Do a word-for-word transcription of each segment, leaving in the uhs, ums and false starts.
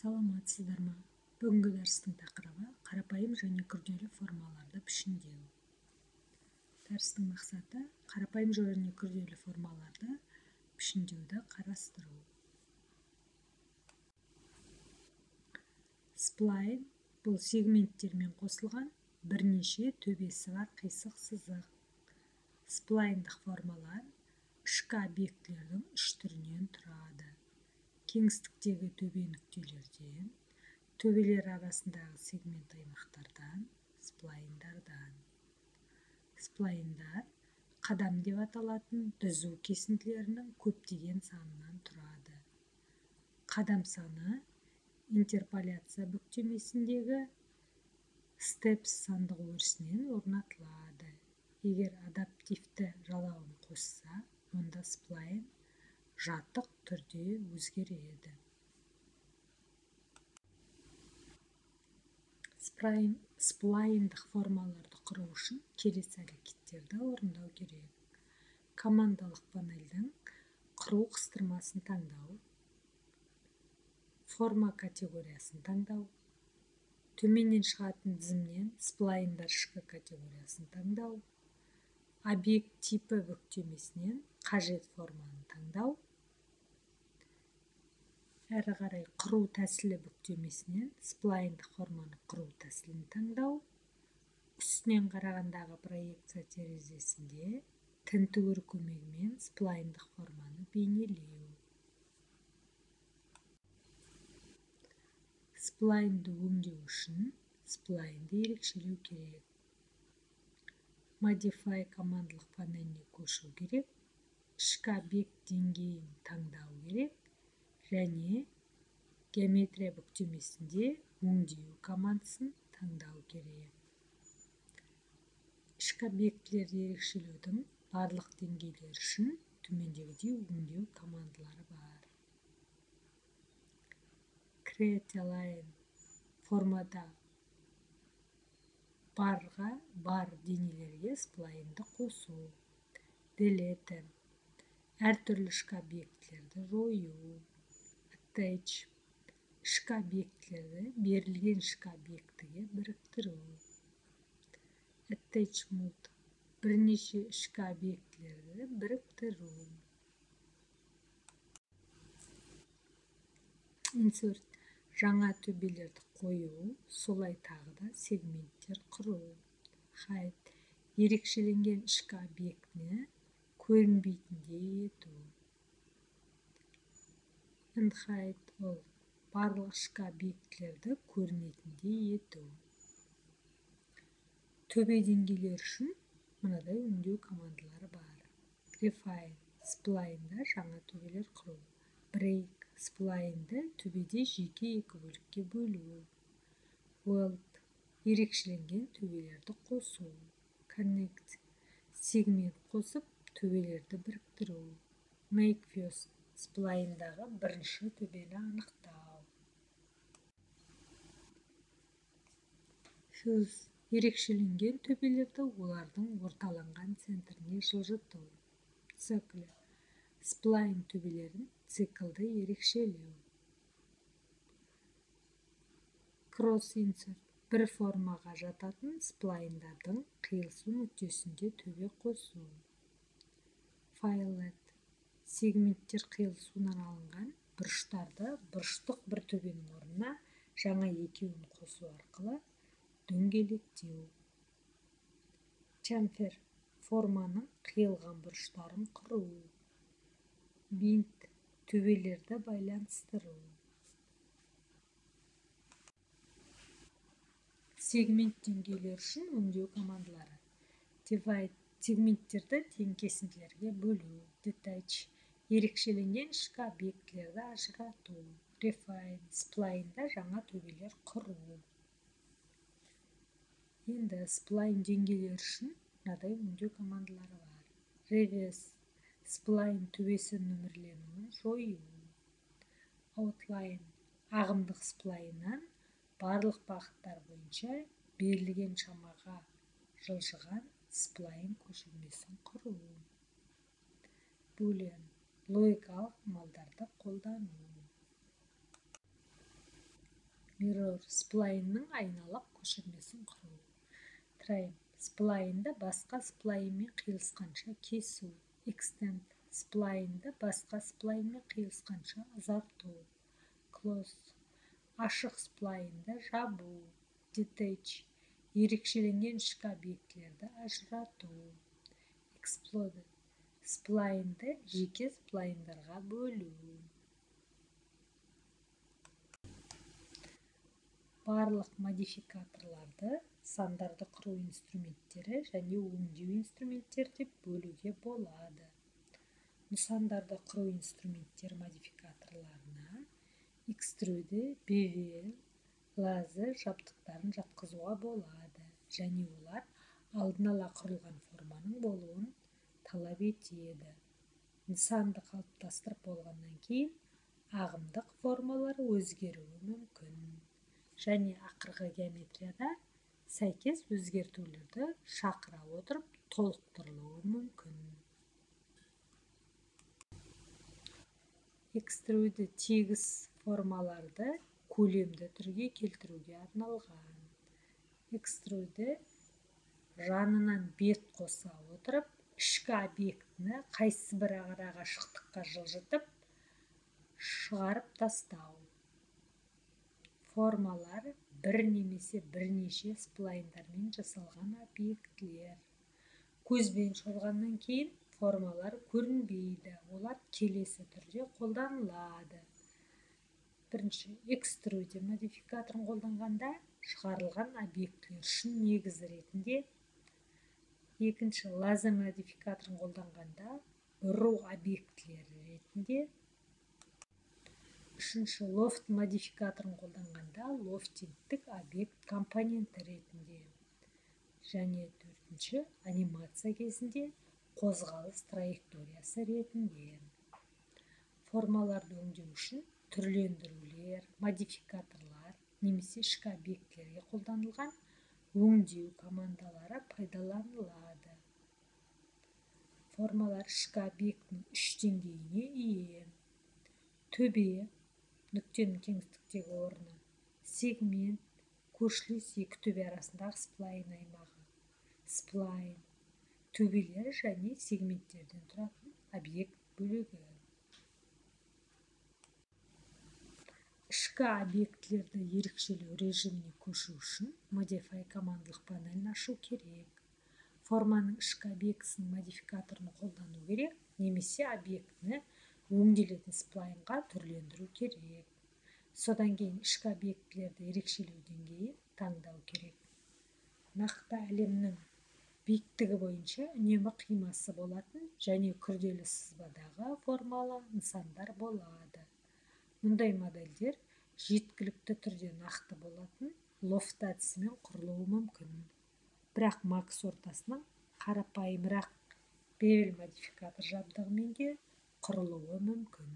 Саламатсыздар ма? Бүгінгі дәрістің тақырыбы қарапайым және күрделі формаларды пішіндеу. Дәрістің мақсаты қарапайым және күрделі формаларды пішіндеуді қарастыру. Сплайн бұл сегменттермен қосылған бірнеше төбесі бар қисық сызық. Сплайндық формалар ішкі объектілердің үш түрінен тұрады. Кеңістіктегі төбе нүктелерден, төбелер арасындағы сегмент аймақтардан, сплайндардан. Сплайндар қадам деп аталатын түзу кесінділерінің көптеген санынан тұрады. Қадам саны интерполяция бүктемесіндегі степс сандық өрісінен орнатылады. Егер адаптивті жалауын қосса, онда сплайн жатық түрде өзгереді. Сплайндық формаларды құру үшін келесі әрекеттерді орындау керек. Командалық панельдің құру қыстырмасын таңдау, форма категориясын таңдау, төменнен шығатын тізімнен сплайндар ішкі категориясын таңдау, объект типі бүктемесінен қажет форманы таңдау, әрі қарай құру тәсілі бүктемесінен сплайндық форманы құру тәсілін таңдау, үстінен қарағандағы проекция терезесінде тінтуір көмегімен сплайндық форманы бейнелеу. Сплайнды өңдеу үшін сплайнды ерекшелеу керек. Modify командалық панеліне көшу керек, ішкі объект деңгейін таңдау керек және геометрия бүктемесінде өңдеу командасын таңдау керек. Ішкі объектілерді ерекшелеудің барлық деңгейлер үшін төмендегідей өңдеу командалары бар. Create Align формада барға бар денелерге сплайнды қосу. Delete әртүрлі ішкі объектілерді жою. Attach ішкі объектілерді берілген ішкі объектіге біріктіру. Attachment бірнеше ішкі объектілерді біріктіру. Insert жаңа төбелерді қою, солай тағы да сегменттер құру. Hide ерекшеленген ішкі объектіні көрінбейтіндей ету. Unhide ол барлық ішкі объектілерді көрінетіндей ету. Төбе деңгейлер үшін мынадай өңдеу командалары бар. Refine сплайнда жаңа төбелер құру. Break сплайнды төбеде жеке екі бөлікке бөлу. Weld ерекшеленген төбелерді қосу. Connect сегмент қосып төбелерді біріктіру. Make fuse сплайндағы бірінші төбені анықтау. Fuse ерекшеленген төбелерді олардың орталанған центріне жылжыту. Circle сплайн төбелерін циклды ерекшелеу. Cross insert бір формаға жататын сплайндардың қиылысу нүктесінде төбе қосу. Fillet сегменттер қиылысуынан алынған бұрыштарды бұрыштық бір төбенің орнына жаңа екеуін қосу арқылы дөңгелектеу. Chamfer форманың қиылған бұрыштарын құру. Bind төбелерді байланыстыру. Сегмент деңгейлер үшін өңдеу командалары. Divide сегменттерді тең кесінділерге бөлу. Detach ерекшеленген ішкі объектілерді ажырату. Refine сплайнда жаңа төбелер құру. Енді сплайн деңгейлер үшін мынадай өңдеу командалары бар. Reverse сплайн төбесі нөмірленуін жою. Outline ағымдық сплайннан барлық бағыттар бойынша берілген шамаға жылжыған сплайн көшірмесін құру. Boolean логикалық амалдарды қолдану. mirror сплайнның айналық көшірмесін құру. Trim сплайнды басқа сплайнмен қиылысқанша кесу. Extend сплайнды басқа сплайнмен қиылысқанша ұзарту. Close ашық сплайнды жабу. Detach ерекшеленген ішкі объектілерді ажырату. Explode сплайнды жеке сплайндарға бөлу. Барлық модификаторларды сандарды құру инструменттері және өңдеу инструменттері деп бөлуге болады. Нысандарды құру инструменттер модификаторларына экструде, бевел, лазер жабдықтарын жатқызуға болады және олар алдын ала құрылған форманың болуын талап етеді. Нысанды қалыптастырып болғаннан кейін ағымдық формалар өзгеруі мүмкін және ақырғы геометрияда сәйкес өзгертулерді шақыра отырып толықтырылуы мүмкін. Экструде тегіс формаларды көлемді түрге келтіруге арналған. Экструде жанынан бет қоса отырып, ішкі объектіні қайсы бір арақашықтыққа жылжытып, шығарып тастау. Формалар бір немесе бірнеше сплайндармен жасалған объектілер. Көзбен шолғаннан кейін формалар көрінбейді, олар келесі түрде қолданылады. Бірінші, экструде модификаторын қолданғанда шығарылған объектілер үшін негізі ретінде. Екінші, лазер модификаторын қолданғанда бұру объектілері ретінде. Үшінші, лофт модификаторын қолданғанда лофтингтік объект компоненті ретінде. Және төртінші, анимация кезінде қозғалыс траекториясы ретінде. Формаларды өңдеу үшін түрлендірулер, модификаторлар немесе ішкі объектілерге қолданылған өңдеу командалары пайдаланылады. Формалар ішкі объектінің үш деңгейіне ие. Төбе, нүктенің кеңістіктегі орны, сегмент, көршілес екі төбе арасындағы сплайн аймағы, сплайн, төбелер және сегменттерден тұратын объект бөлігі. Ішкі объектілерді ерекшелеу режиміне көшу үшін Modify командалық панелін ашу керек. Форманың ішкі объектісінің модификаторын қолдану керек, немесе объектіні өңделетін сплайнға түрлендіру керек. Содан кейін ішкі объектілерді ерекшелеу деңгейін таңдау керек. Нақты әлемнің биіктігі бойынша үнемі қимасы болатын және күрделі сызбадағы формалы нысандар болады. Мұндай модельдер жеткілікті түрде нақты болатын лофт әдісімен құрылуы мүмкін. Бірақ макс ортасының қарапайымырақ бевел модификатор жабдығымен де құрылуы мүмкін.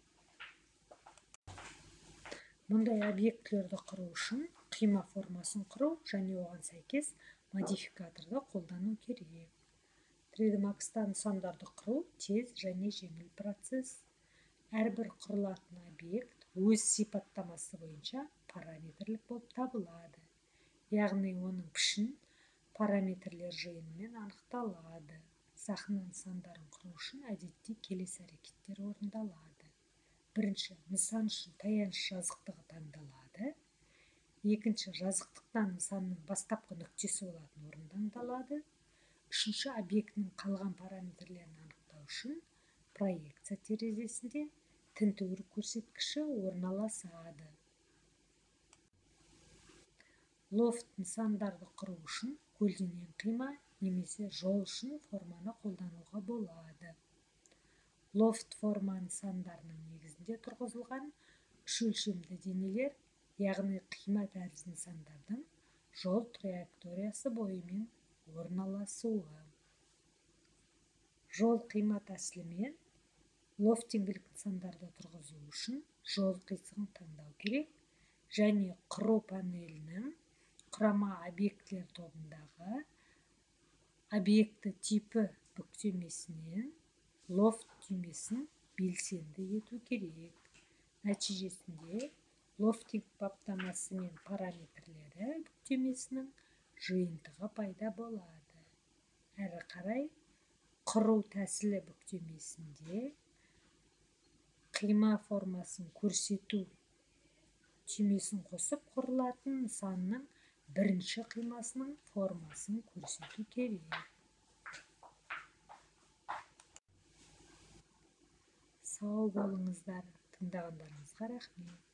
Мұндай объектілерді құру үшін қима формасын құру және оған сәйкес модификаторды қолдану керек. три дэ макста нысандарды құру тез және жеңіл процесс. Әрбір құрылатын объект өз сипаттамасы бойынша параметрлік болып табылады. Яғни оның пішін параметрлер жиынымен анықталады. Сахна нысандарын құру үшін әдетте келесі әрекеттер орындалады. Бірінші, нысан үшін таяныш жазықтығы таңдалады. Екінші, жазықтықтан нысанның бастапқы нүктесі болатын орын таңдалады. Үшінші, объектінің қалған параметрлерін анықтау үшін проекция терезесінде тінтуір көрсеткіші орналасады. Лофт нысандарды құру үшін көлденең қима немесе жол үшін форманы қолдануға болады. Лофт форма нысандарының негізінде тұрғызылған үш өлшемді денелер, яғни қима тәрізді нысандардың жол траекториясы бойымен орналасуы. Жол қима тәсілімен лофтингілік нысандарды тұрғызу үшін жол қисығын таңдау керек және құру панелінің құрама объектілер тобындағы объекті типі бүктемесінен лофт түймесін белсенді ету керек. Нәтижесінде лофтинг баптамасы мен параметрлері бүктемесінің жиынтығы пайда болады. Әрі қарай құру тәсілі бүктемесінде қима формасын көрсету түймесін қосып құрылатын нысанның бірінші қимасының формасын көрсету керек. Сау болыңыздар, тыңдағандарыңызға рахмет.